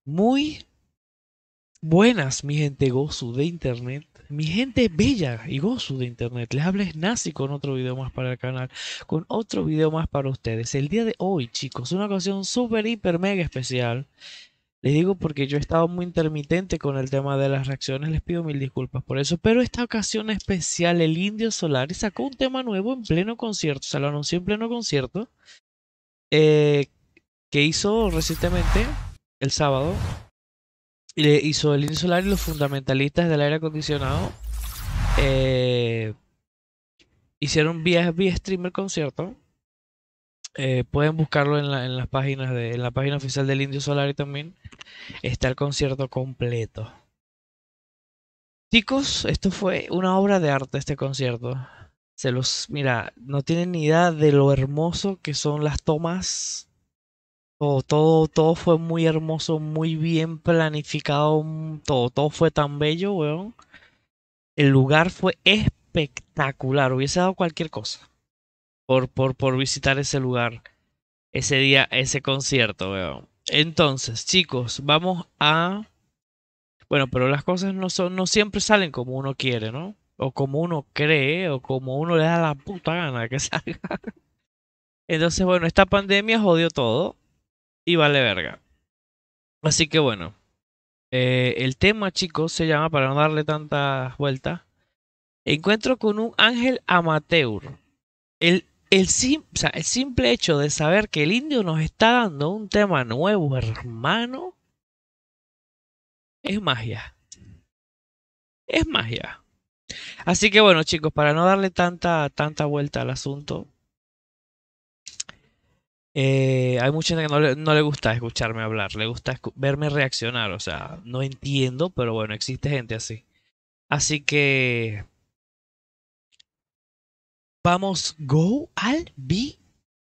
Muy buenas, mi gente gozu de internet, mi gente bella y gozu de internet. Les habla Nazi con otro video más para el canal, con otro video más para ustedes. El día de hoy, chicos, una ocasión súper, hiper, mega especial. Les digo porque yo he estado muy intermitente con el tema de las reacciones, les pido mil disculpas por eso, pero esta ocasión especial, el Indio Solari sacó un tema nuevo en pleno concierto, se lo anunció en pleno concierto, eh, que hizo recientemente, el sábado. Y le hizo el Indio Solari y los fundamentalistas del aire acondicionado. eh, Hicieron vía streamer concierto. Pueden buscarlo en las páginas en la página oficial del Indio Solari también. Está el concierto completo. Chicos, esto fue una obra de arte este concierto. Mira, no tienen ni idea de lo hermoso que son las tomas. Todo fue muy hermoso, muy bien planificado. Todo fue tan bello, weón. El lugar fue espectacular. Hubiese dado cualquier cosa por visitar ese lugar, ese día, ese concierto, weón. Entonces, chicos, vamos a... Bueno, pero las cosas no siempre salen como uno quiere, ¿no? O como uno cree, o como uno le da la puta gana que salga. Entonces, bueno, esta pandemia jodió todo y vale verga. Así que bueno, el tema, chicos, se llama, para no darle tantas vueltas, Encuentro con un ángel amateur. O sea, el simple hecho de saber que el indio nos está dando un tema nuevo, hermano, es magia. Es magia. Así que bueno, chicos, para no darle tanta vuelta al asunto, hay mucha gente que no le gusta escucharme hablar, le gusta verme reaccionar. O sea, no entiendo, pero bueno, existe gente así. Así que vamos, go al video.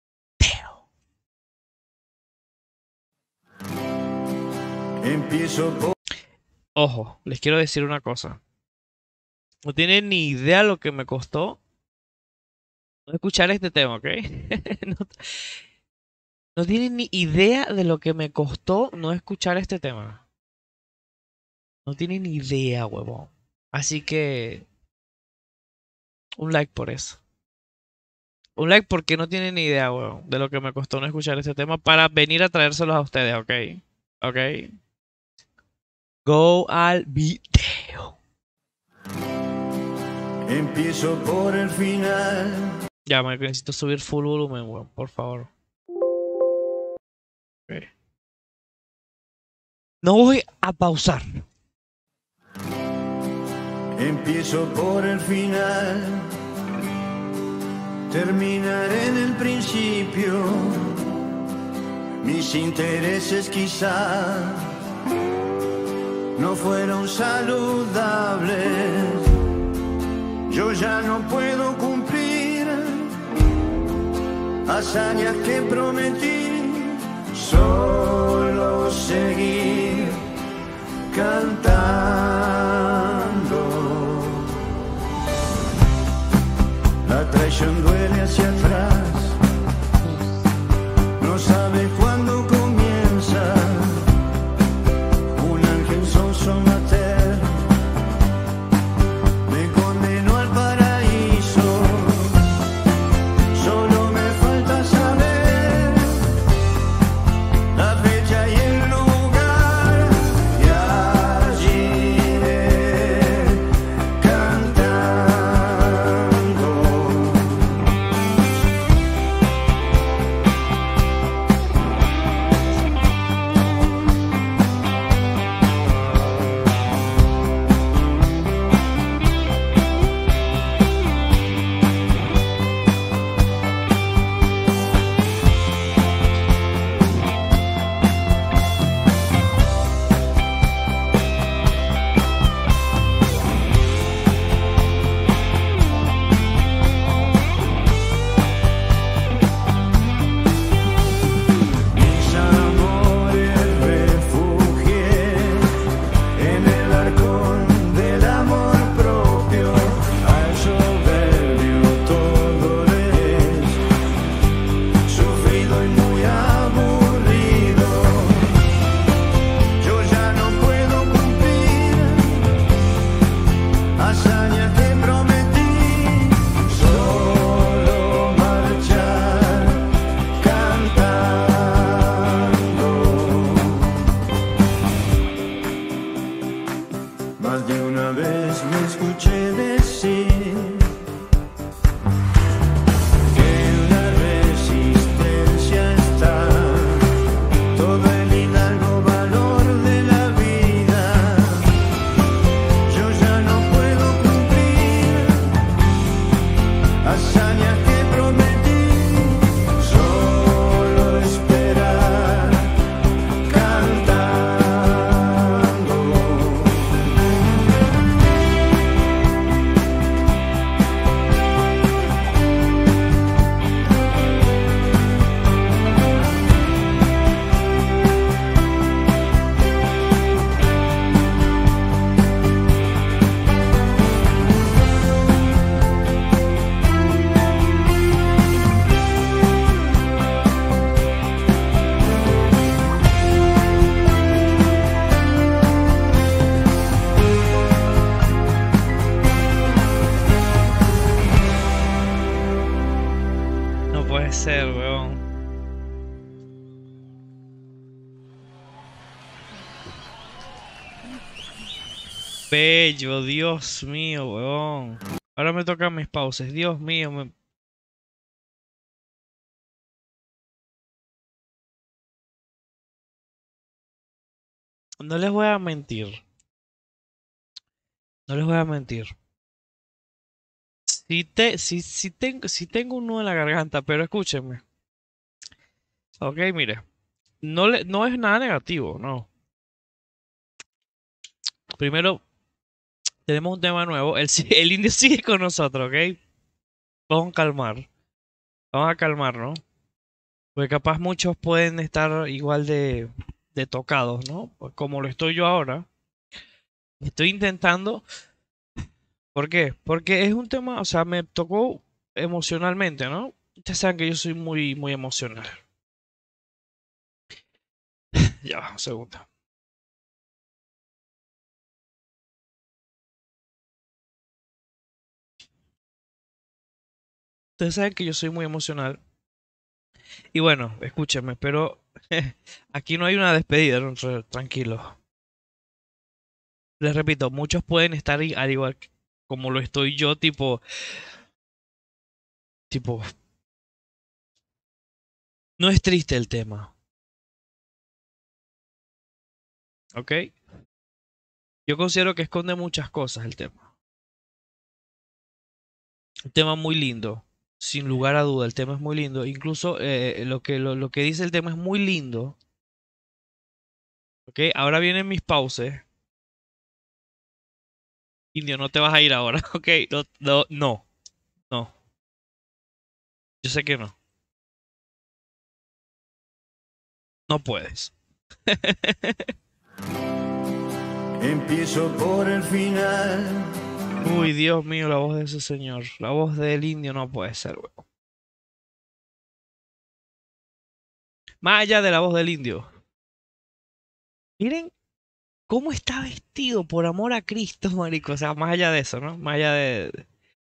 Empiezo por... Ojo, les quiero decir una cosa. No tienen ni idea lo que me costó no escuchar este tema, ¿ok? no, no tienen ni idea de lo que me costó no escuchar este tema. No tienen ni idea, huevón. Así que un like por eso. Un like porque no tienen ni idea, huevón, de lo que me costó no escuchar este tema para venir a traérselos a ustedes, ¿ok? ¿Ok? Go al video. Empiezo por el final. Ya, me necesito subir full volumen, huevón, por favor. Okay. No voy a pausar. Empiezo por el final. Terminaré en el principio. Mis intereses quizá no fueron saludables. Yo ya no puedo cumplir hazañas que prometí. Solo seguir cantando. La traición duele hacia atrás. No sabe cuándo comienza. Un ángel sonso mater me condenó al paraíso. Solo me falta saber la fecha y el lugar, y allí iré cantando. puede ser, weón. Bello, Dios mío, weón. Ahora me tocan mis pausas, Dios mío. No les voy a mentir. No les voy a mentir. Sí tengo un nudo en la garganta, pero escúchenme. Ok, mire. No es nada negativo, no. Primero, tenemos un tema nuevo. El indio sigue con nosotros, ¿ok? Vamos a calmar. Vamos a calmarnos. Porque capaz muchos pueden estar igual de tocados, ¿no? Pues como lo estoy yo ahora. Estoy intentando. ¿Por qué? Porque es un tema, o sea, me tocó emocionalmente, ¿no? Ustedes saben que yo soy muy, muy emocional. Ya va, un segundo. Ustedes saben que yo soy muy emocional. Y bueno, escúchenme, pero aquí no hay una despedida, ¿no? Tranquilos. Les repito, muchos pueden estar al igual como lo estoy yo, tipo, no es triste el tema, ¿ok? Yo considero que esconde muchas cosas el tema. Un tema muy lindo, sin lugar a duda, el tema es muy lindo. Incluso lo que dice el tema es muy lindo, ¿ok? Ahora vienen mis pausas. Indio, no te vas a ir ahora, ¿ok? No, no, no, no. Yo sé que no. No puedes. Empiezo por el final. Uy, Dios mío, la voz de ese señor. La voz del indio no puede ser, weón. Más allá de la voz del indio. Miren cómo está vestido por amor a Cristo, marico. O sea, más allá de eso, ¿no? Más allá de...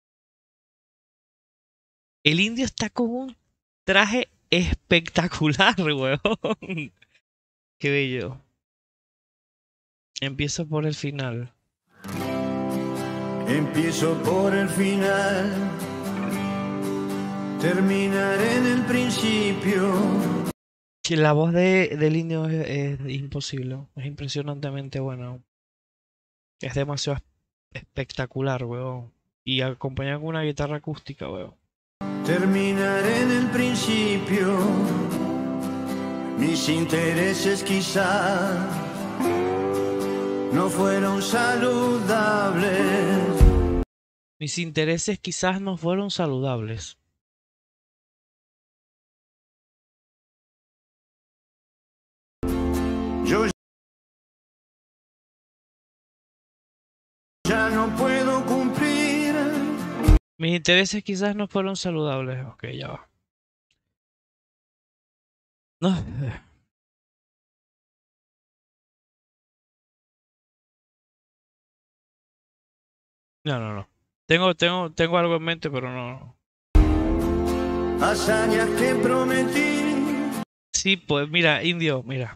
El indio está con un traje espectacular, weón. Qué bello. Empiezo por el final. Empiezo por el final. Terminaré en el principio. Sí, la voz del indio es imposible. Es impresionantemente buena. Es demasiado espectacular, weón. Y acompañado con una guitarra acústica, weón. Terminaré en el principio. Mis intereses quizá no fueron saludables. Mis intereses quizás no fueron saludables. Yo ya no puedo cumplir. Mis intereses quizás no fueron saludables. Ok, ya va. No, no. Tengo algo en mente, pero no. Hazañas que prometí. Sí, pues mira, indio, mira.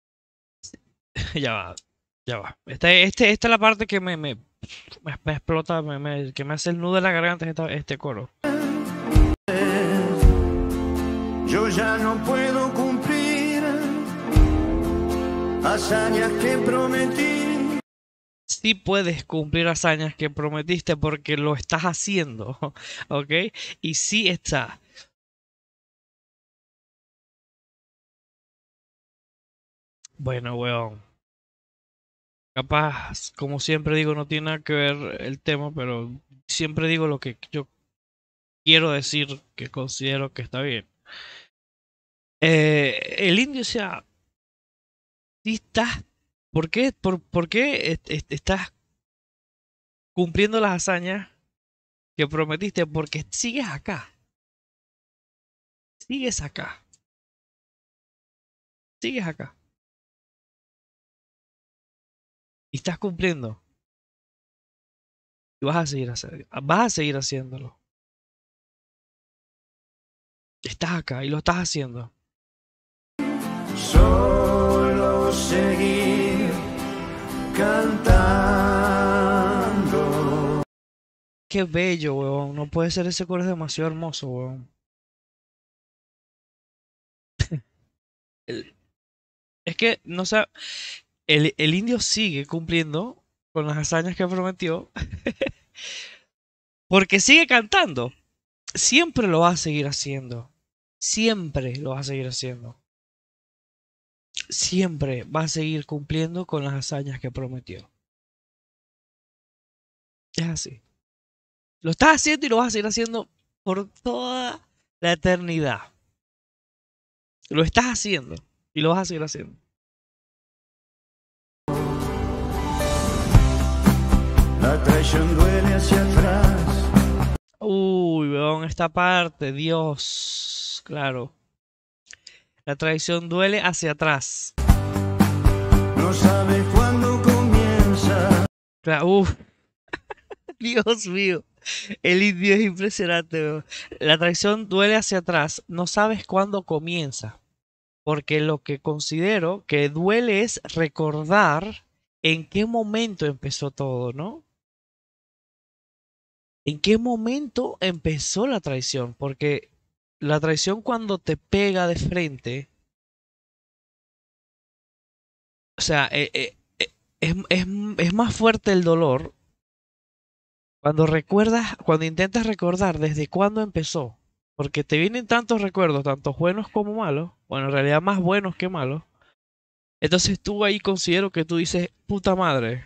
Ya va, ya va. Esta es la parte que me explota, que me hace el nudo de la garganta este coro. Yo ya no puedo cumplir. Hazañas que prometí. Sí puedes cumplir hazañas que prometiste porque lo estás haciendo, ¿ok? Y sí está. Bueno, weón. Capaz, como siempre digo, no tiene nada que ver el tema, pero siempre digo lo que yo quiero decir que considero que está bien. El indio, o sea, sí estás. ¿Por qué estás cumpliendo las hazañas que prometiste? Porque sigues acá. Sigues acá. Sigues acá. Y estás cumpliendo. Y vas a seguir haciendo, vas a seguir haciéndolo. Estás acá y lo estás haciendo. Solo seguir cantando. Qué bello, weón. No puede ser, ese coro es demasiado hermoso, weón. El- Es que, no sé, el indio sigue cumpliendo con las hazañas que prometió porque sigue cantando. Siempre lo va a seguir haciendo. Siempre lo va a seguir haciendo. Siempre va a seguir cumpliendo con las hazañas que prometió. Es así. Lo estás haciendo y lo vas a seguir haciendo por toda la eternidad. Lo estás haciendo y lo vas a seguir haciendo. La traición duele hacia atrás. Uy, weón, esta parte, Dios. Claro. La traición duele hacia atrás. No sabe cuándo comienza. Claro, uf. Dios mío. El indio es impresionante, weón. La traición duele hacia atrás. No sabes cuándo comienza. Porque lo que considero que duele es recordar en qué momento empezó todo, ¿no? ¿En qué momento empezó la traición? Porque la traición cuando te pega de frente, o sea, es más fuerte el dolor cuando recuerdas, cuando intentas recordar desde cuándo empezó. Porque te vienen tantos recuerdos, tanto buenos como malos, bueno, en realidad más buenos que malos. Entonces tú ahí considero que tú dices, puta madre,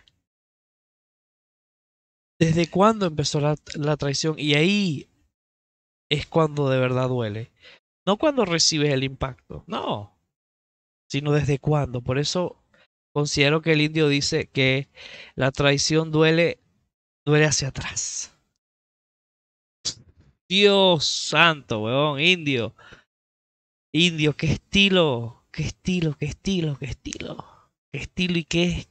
¿desde cuándo empezó la traición? Y ahí es cuando de verdad duele. No cuando recibes el impacto, no, sino desde cuándo. Por eso considero que el indio dice que la traición duele, duele hacia atrás. Dios santo, weón, indio. Indio, qué estilo, qué estilo, qué estilo, qué estilo. Qué estilo y qué...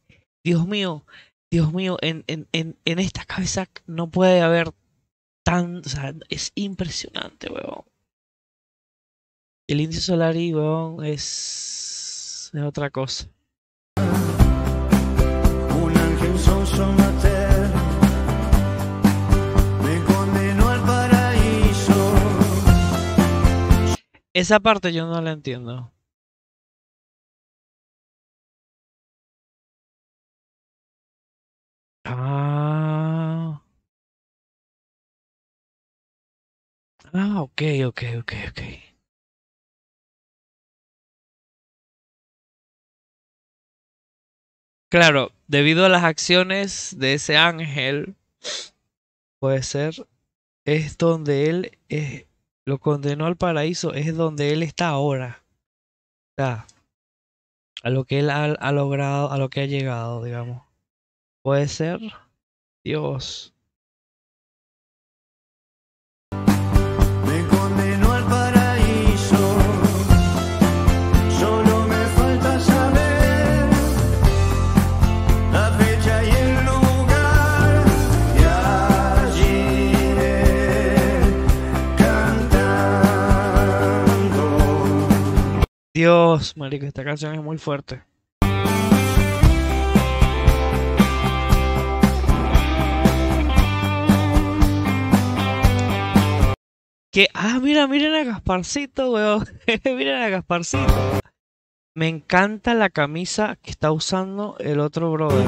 Dios mío, en esta cabeza no puede haber tan... O sea, es impresionante, weón. El Indio Solari, weón, es otra cosa. Un ángel sonso mater me condenó al paraíso. Esa parte yo no la entiendo. Ah, ok, ok, ok, ok. Claro, debido a las acciones de ese ángel, puede ser, es donde él lo condenó al paraíso, es donde él está ahora. O sea, a lo que él ha logrado, a lo que ha llegado, digamos. Puede ser, Dios. Me condenó al paraíso. Solo me falta saber la fecha y el lugar. Y allí iré cantando. Dios, marico, esta canción es muy fuerte. Que, mira, miren a Gasparcito, weón. Miren a Gasparcito. Me encanta la camisa que está usando el otro brother.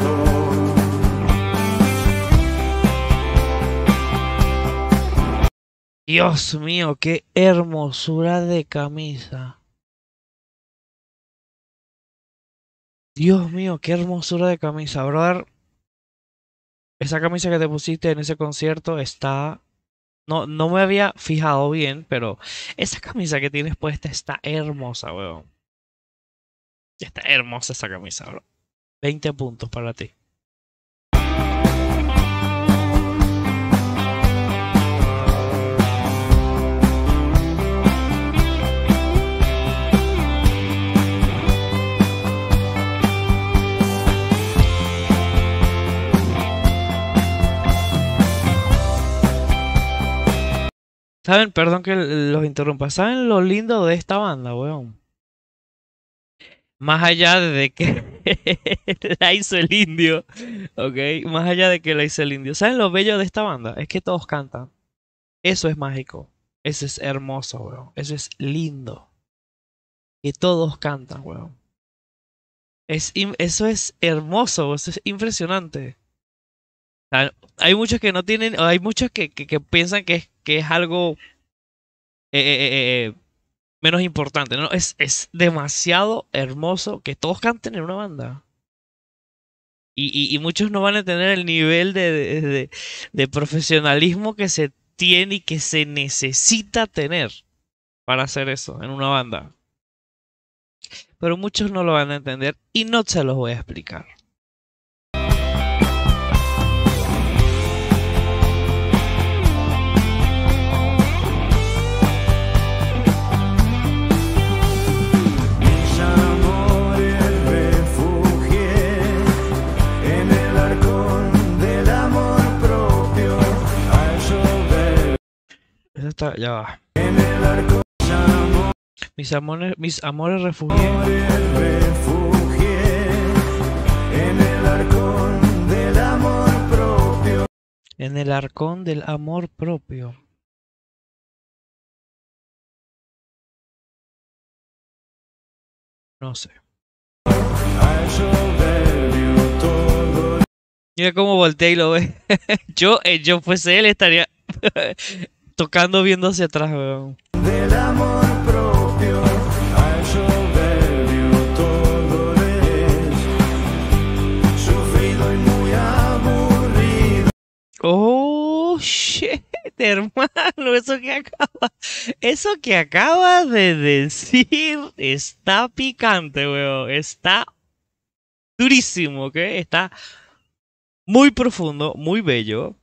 Dios mío, qué hermosura de camisa. Dios mío, qué hermosura de camisa, brother. Esa camisa que te pusiste en ese concierto está... No, no me había fijado bien, pero esa camisa que tienes puesta está hermosa, weón. Está hermosa esa camisa, bro. 20 puntos para ti. ¿Saben? Perdón que los interrumpa. ¿Saben lo lindo de esta banda, weón? Más allá de que la hizo el indio, ¿ok? Más allá de que la hizo el indio. ¿Saben lo bello de esta banda? Es que todos cantan. Eso es mágico. Eso es hermoso, weón. Eso es lindo. Que todos cantan, weón. Eso es hermoso, eso es impresionante. O sea, hay muchos que no tienen, o hay muchos que piensan que es algo menos importante. No, es demasiado hermoso que todos canten en una banda. Y muchos no van a tener el nivel de profesionalismo que se tiene y que se necesita tener para hacer eso en una banda. Pero muchos no lo van a entender y no se los voy a explicar. Mis amores refugié en el arcón del amor propio. Al soberbio Eso está, ya va. en el arcón Mis amores refugié. refugié en el arcón del amor propio. En el arcón del amor propio. No sé. Al soberbio todo Mira cómo voltea y lo ve. Yo fuese él, estaría tocando viendo hacia atrás, weón. del amor propio. Al soberbio todo le es sufrido y muy aburrido. Oh, shit, hermano, eso que acabas de decir está picante, weón. Está durísimo, ¿ok? Está muy profundo, muy bello.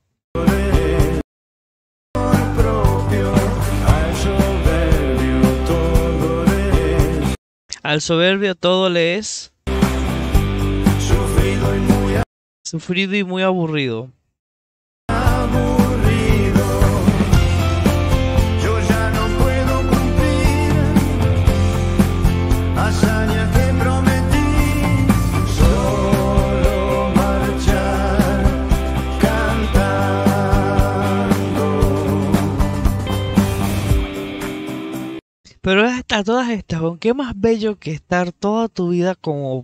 Propio. Al soberbio todo le es Al soberbio todo le es sufrido y muy sufrido y muy aburrido. aburrido. Yo ya no puedo cumplir hazañas que prometí, solo marchar cantando. Pero hasta todas estas, weón, qué más bello que estar toda tu vida como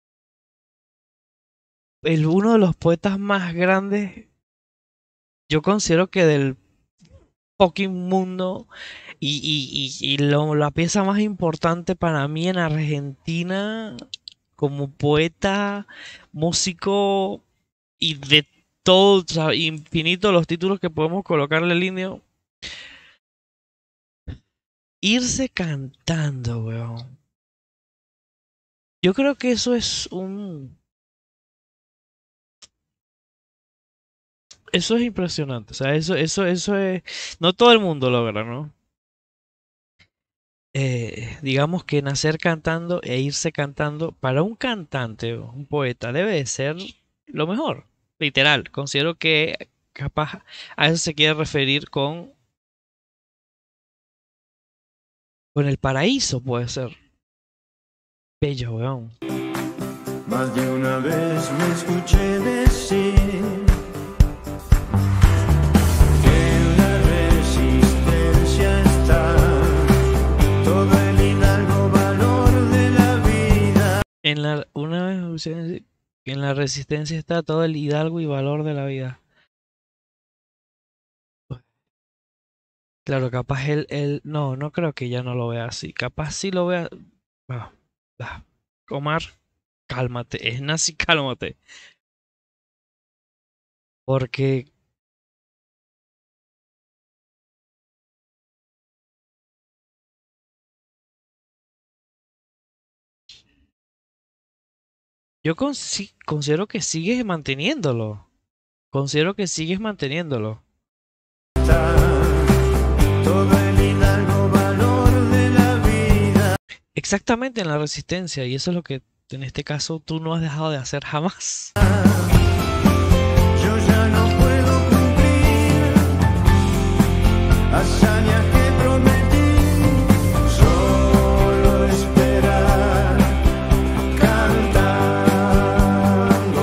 uno de los poetas más grandes, yo considero que del fucking mundo y la pieza más importante para mí en Argentina como poeta, músico y de todo, o sea, infinito los títulos que podemos colocarle al indio. Irse cantando, weón. Yo creo que eso es eso es impresionante. O sea, eso es. No todo el mundo logra, ¿no? Digamos que nacer cantando e irse cantando para un cantante o un poeta debe de ser lo mejor. Literal. Considero que capaz a eso se quiere referir con el paraíso, puede ser. Bello, weón. Más de una vez me escuché decir que en la resistencia está todo el hidalgo valor de la vida. Una vez escuché que en la resistencia está todo el hidalgo y valor de la vida. Claro, capaz no creo que ya no lo vea así. Capaz sí lo vea. Omar, cálmate. Es nazi, cálmate. Porque yo considero que sigues manteniéndolo. Considero que sigues manteniéndolo. Todo el hidalgo valor de la vida. Exactamente en la resistencia. Y eso es lo que en este caso tú no has dejado de hacer jamás. Yo ya no puedo cumplir hazaña que prometí, solo esperar cantando.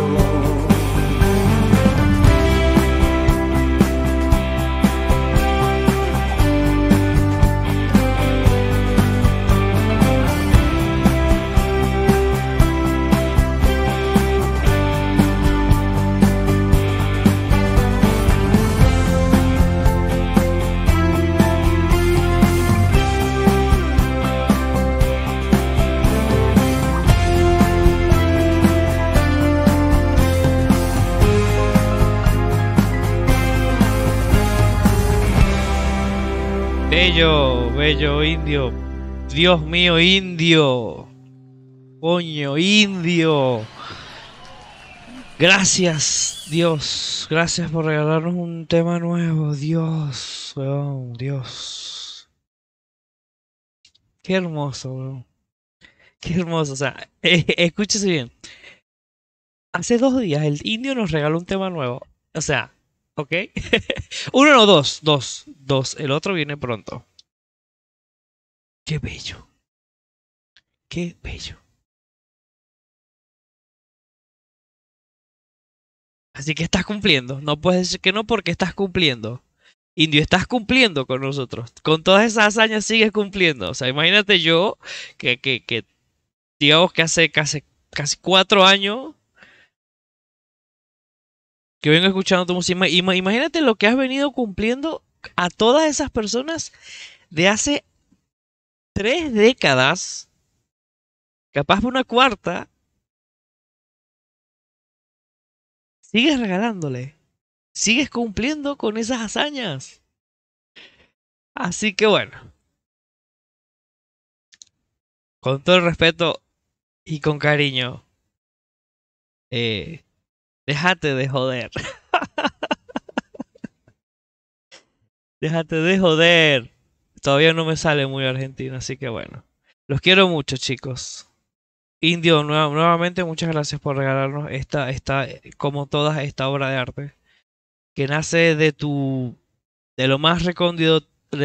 Bello, bello indio. Dios mío, indio. Coño, indio. Gracias, Dios. Gracias por regalarnos un tema nuevo. Dios, weón, Dios. Qué hermoso, weón. Qué hermoso. O sea, escúchese bien. Hace 2 días el indio nos regaló un tema nuevo. O sea, ¿ok? Uno no, dos. El otro viene pronto. Qué bello. Qué bello. Así que estás cumpliendo. No puedes decir que no porque estás cumpliendo. Indio, estás cumpliendo con nosotros. Con todas esas hazañas sigues cumpliendo. O sea, imagínate yo que digamos que hace casi 4 años que vengo escuchando tu música. Imagínate lo que has venido cumpliendo a todas esas personas de hace 3 décadas. Capaz de una cuarta. Sigues regalándole. Sigues cumpliendo con esas hazañas. Así que bueno. Con todo el respeto y con cariño. Déjate de joder. Déjate de joder. Todavía no me sale muy argentino, así que bueno. Los quiero mucho, chicos. Indio, nuevamente muchas gracias por regalarnos como todas, esta obra de arte. Que nace de lo más recóndito,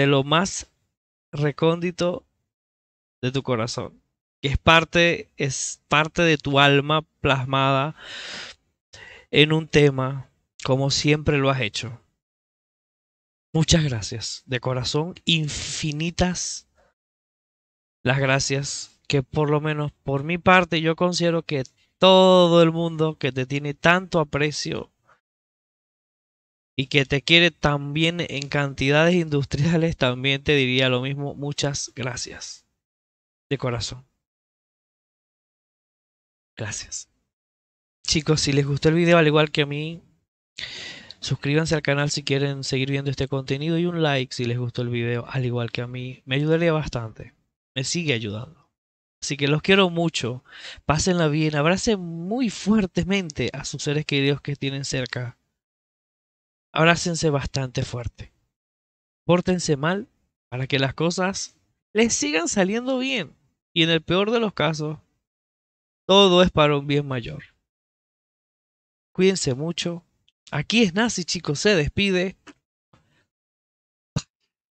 de tu corazón. Que es parte de tu alma plasmada en un tema, como siempre lo has hecho. Muchas gracias, de corazón, infinitas las gracias, que por lo menos por mi parte yo considero que todo el mundo que te tiene tanto aprecio y que te quiere también en cantidades industriales, también te diría lo mismo. Muchas gracias, de corazón. Gracias. Chicos, si les gustó el video al igual que a mí, suscríbanse al canal si quieren seguir viendo este contenido y un like si les gustó el video al igual que a mí. Me ayudaría bastante. Me sigue ayudando. Así que los quiero mucho. Pásenla bien. Abracen muy fuertemente a sus seres queridos que tienen cerca. Abrácense bastante fuerte. Pórtense mal para que las cosas les sigan saliendo bien. Y en el peor de los casos, todo es para un bien mayor. Cuídense mucho. Aquí es Nazi, chicos, se despide.